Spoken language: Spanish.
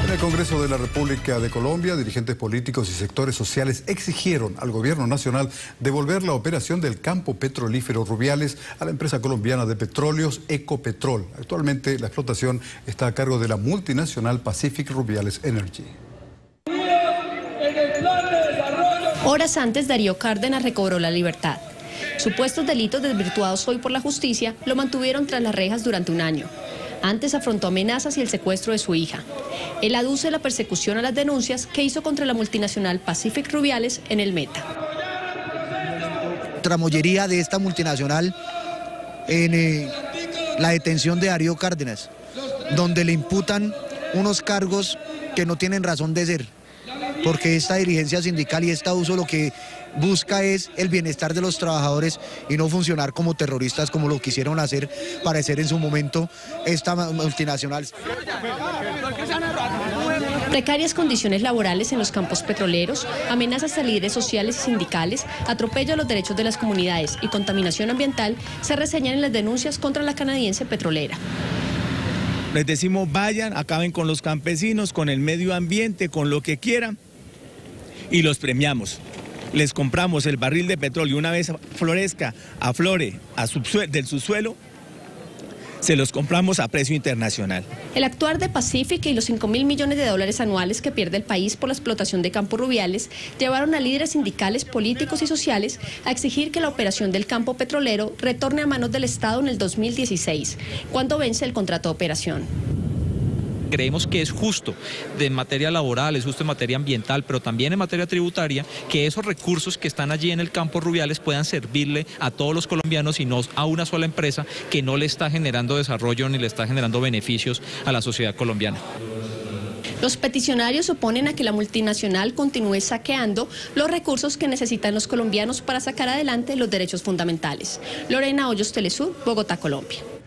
En el Congreso de la República de Colombia, dirigentes políticos y sectores sociales exigieron al gobierno nacional devolver la operación del campo petrolífero Rubiales a la empresa colombiana de petróleos Ecopetrol. Actualmente la explotación está a cargo de la multinacional Pacific Rubiales Energy. Horas antes, Darío Cárdenas recobró la libertad. Supuestos delitos desvirtuados hoy por la justicia lo mantuvieron tras las rejas durante un año. Antes afrontó amenazas y el secuestro de su hija. Él aduce la persecución a las denuncias que hizo contra la multinacional Pacific Rubiales en el Meta. Tramoyería de esta multinacional en la detención de Darío Cárdenas, donde le imputan unos cargos que no tienen razón de ser, porque esta dirigencia sindical y esta uso lo que busca es el bienestar de los trabajadores y no funcionar como terroristas como lo quisieron hacer parecer en su momento esta multinacional. Precarias condiciones laborales en los campos petroleros, amenazas a líderes sociales y sindicales, atropello a los derechos de las comunidades y contaminación ambiental se reseñan en las denuncias contra la canadiense petrolera. Les decimos vayan, acaben con los campesinos, con el medio ambiente, con lo que quieran y los premiamos. Les compramos el barril de petróleo una vez aflore del subsuelo, se los compramos a precio internacional. El actuar de Pacific y los 5.000 millones de dólares anuales que pierde el país por la explotación de Campo Rubiales llevaron a líderes sindicales, políticos y sociales a exigir que la operación del campo petrolero retorne a manos del Estado en el 2016, cuando vence el contrato de operación. Creemos que es justo en materia laboral, es justo en materia ambiental, pero también en materia tributaria, que esos recursos que están allí en el campo Rubiales puedan servirle a todos los colombianos y no a una sola empresa que no le está generando desarrollo ni le está generando beneficios a la sociedad colombiana. Los peticionarios se oponen a que la multinacional continúe saqueando los recursos que necesitan los colombianos para sacar adelante los derechos fundamentales. Lorena Hoyos, Telesur, Bogotá, Colombia.